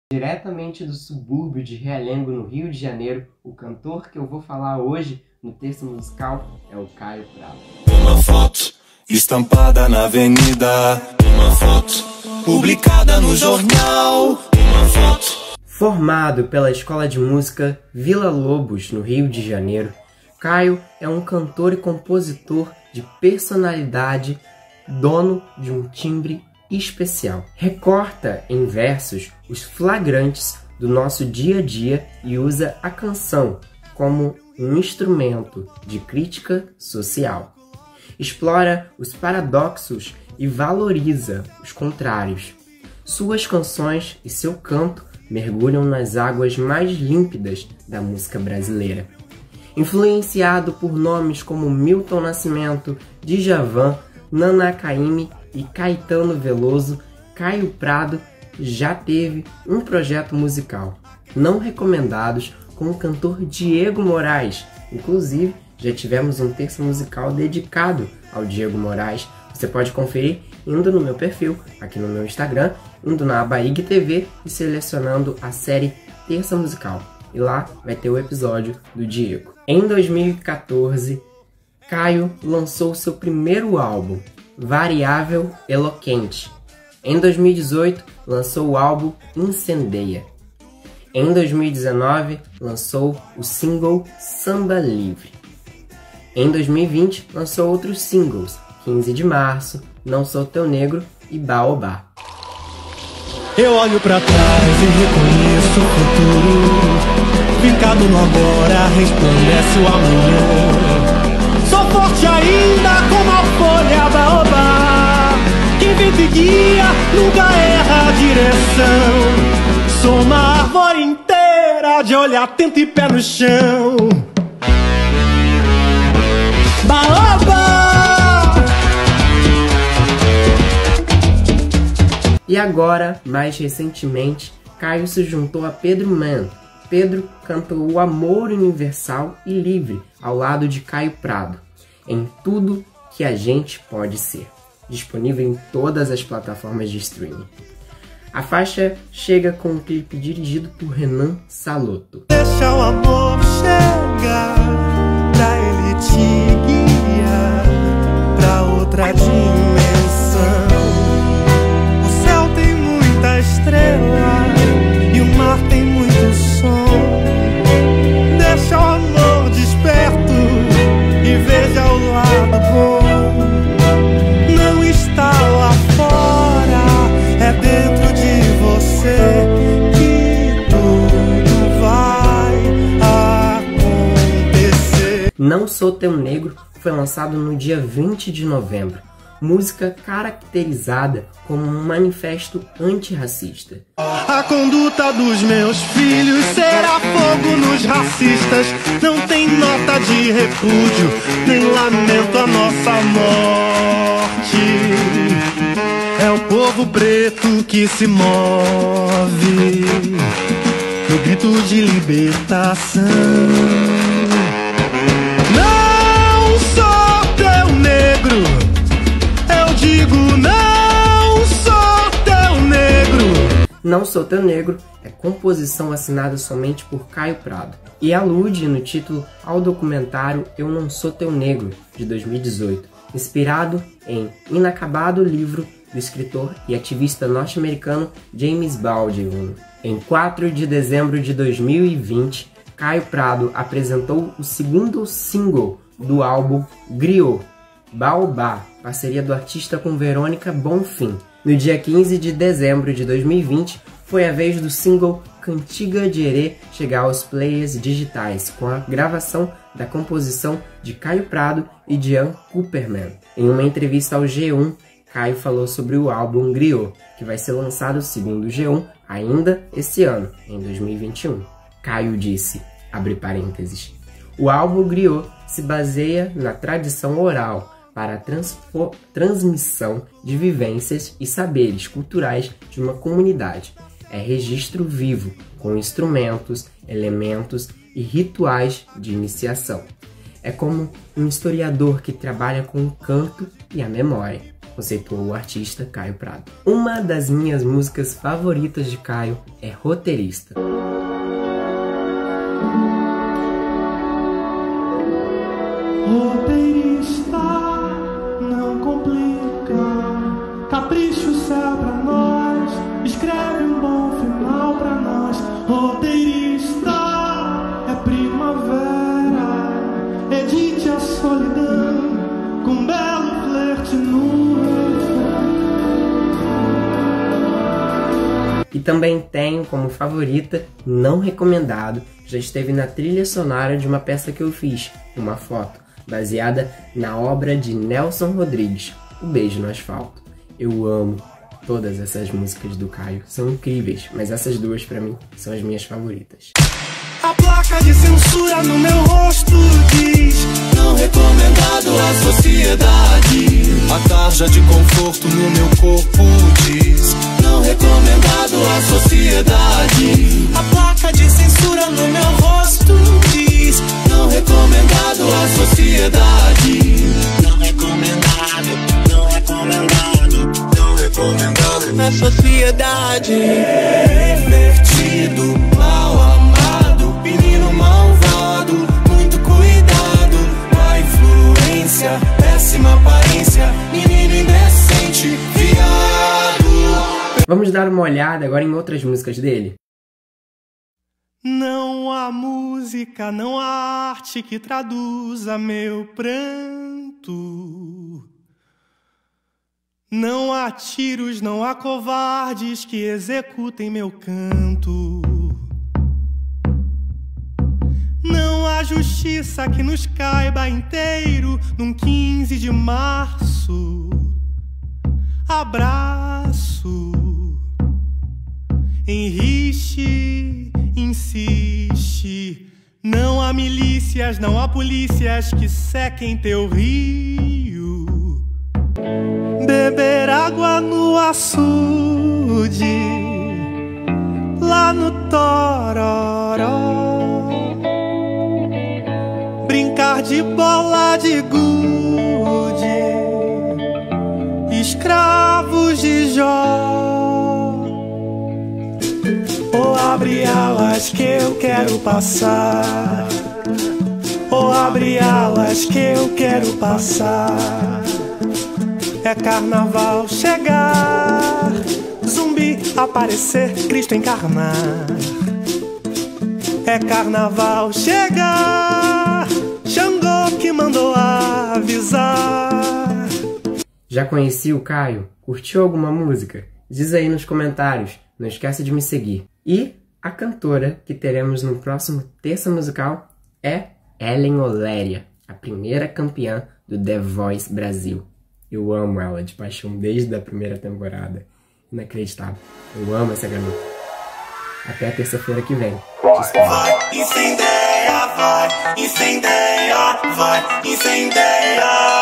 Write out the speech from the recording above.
Diretamente do subúrbio de Realengo, no Rio de Janeiro, o cantor que eu vou falar hoje no texto musical é o Caio Prado. Uma foto estampada na avenida, uma foto publicada no jornal, uma foto. Formado pela Escola de Música Vila Lobos, no Rio de Janeiro, Caio é um cantor e compositor de personalidade, dono de um timbre especial. Recorta em versos os flagrantes do nosso dia a dia e usa a canção como um instrumento de crítica social. Explora os paradoxos e valoriza os contrários. Suas canções e seu canto mergulham nas águas mais límpidas da música brasileira. Influenciado por nomes como Milton Nascimento, Djavan, Nana Caymmi e Caetano Veloso, Caio Prado já teve um projeto musical, Não Recomendados, com o cantor Diego Moraes. Inclusive, já tivemos um terço musical dedicado ao Diego Moraes. Você pode conferir indo no meu perfil, aqui no meu Instagram, indo na aba IGTV e selecionando a série Terça Musical. E lá vai ter o episódio do Diego. Em 2014, Caio lançou seu primeiro álbum, Variável Eloquente. Em 2018, lançou o álbum Incendeia. Em 2019, lançou o single Samba Livre. Em 2020, lançou outros singles, 15 de Março, Não Sou Teu Negro e Baobá. Eu olho pra trás e reconheço o futuro, fincado no agora, resplandece o amanhã. Sou forte ainda como a folha baobá, quem vive e guia nunca erra a direção. Sou uma árvore inteira de olho atento e pé no chão. Baobá! E agora, mais recentemente, Caio se juntou a Pedro Man. Pedro cantou O Amor Universal e Livre, ao lado de Caio Prado, em Tudo que a Gente Pode Ser, disponível em todas as plataformas de streaming. A faixa chega com um clipe dirigido por Renan Salotto. Deixa o amor chegar, pra ele te guiar pra outra dimensão. O céu tem muita estrela e o mar tem muito som. Deixa o amor desperto e veja o lado bom. Não está lá fora, é dentro de você que tudo vai acontecer. Não Sou Teu Negro foi lançado no dia 20 de novembro. Música caracterizada como um manifesto antirracista. A conduta dos meus filhos será fogo nos racistas. Não tem nota de repúdio, nem lamento a nossa morte. É o povo preto que se move no grito de libertação. Não sou teu negro, eu digo não sou teu negro. Não Sou Teu Negro é composição assinada somente por Caio Prado e alude no título ao documentário Eu Não Sou Teu Negro, de 2018, inspirado em inacabado livro do escritor e ativista norte-americano James Baldwin. Em 4 de dezembro de 2020, Caio Prado apresentou o segundo single do álbum Griot, Baobá, parceria do artista com Verônica Bonfim. No dia 15 de dezembro de 2020, foi a vez do single Cantiga de Herê chegar aos players digitais, com a gravação da composição de Caio Prado e Ian Cooperman. Em uma entrevista ao G1, Caio falou sobre o álbum Griot, que vai ser lançado, segundo o G1, ainda esse ano, em 2021. Caio disse, abre parênteses, o álbum Griot se baseia na tradição oral para a transmissão de vivências e saberes culturais de uma comunidade. É registro vivo, com instrumentos, elementos e rituais de iniciação. É como um historiador que trabalha com o canto e a memória. conceituou o artista Caio Prado. Uma das minhas músicas favoritas de Caio é Roteirista. Roteirista, não complica, capricha o céu pra nós, escreve um bom final pra nós. Roteirista, é primavera, edite a solidão com um belo flerte no refrão. E também tenho como favorita, não recomendado, já esteve na trilha sonora de uma peça que eu fiz, Uma Foto, baseada na obra de Nelson Rodrigues, O Beijo no Asfalto. Eu amo todas essas músicas do Caio, são incríveis, mas essas duas pra mim são as minhas favoritas. A placa de censura no meu rosto diz: não recomendado à sociedade. A tarja de conforto no meu corpo diz: não recomendado à sociedade. A placa de censura no meu rosto diz: não recomendado à sociedade. Não recomendado, não recomendado, não recomendado à sociedade. Pervertido, mal amado, menino malvado, muito cuidado, má influência, péssima aparência, menino indecente, viado. Vamos dar uma olhada agora em outras músicas dele? Não há música, não há arte que traduza meu pranto. Não há tiros, não há covardes que executem meu canto. Não há justiça que nos caiba inteiro num 15 de março. Abraço, enriche, insiste. Não há milícias, não há polícias que sequem teu rio. Beber água no açude, lá no Tororó. Brincar de bola de gude, escravos de Jó. Ou abre alas que eu quero passar, ou abre alas que eu quero passar. É carnaval chegar, zumbi aparecer, Cristo encarnar. É carnaval chegar, Xangô que mandou avisar. Já conheci o Caio? Curtiu alguma música? Diz aí nos comentários, não esquece de me seguir. E a cantora que teremos no próximo Terça Musical é Ellen Oléria, a primeira campeã do The Voice Brasil. Eu amo ela de paixão desde a primeira temporada. Inacreditável. Eu amo essa garota. Até terça-feira que vem. Vai, incendeia, vai, incendeia, vai, incendeia.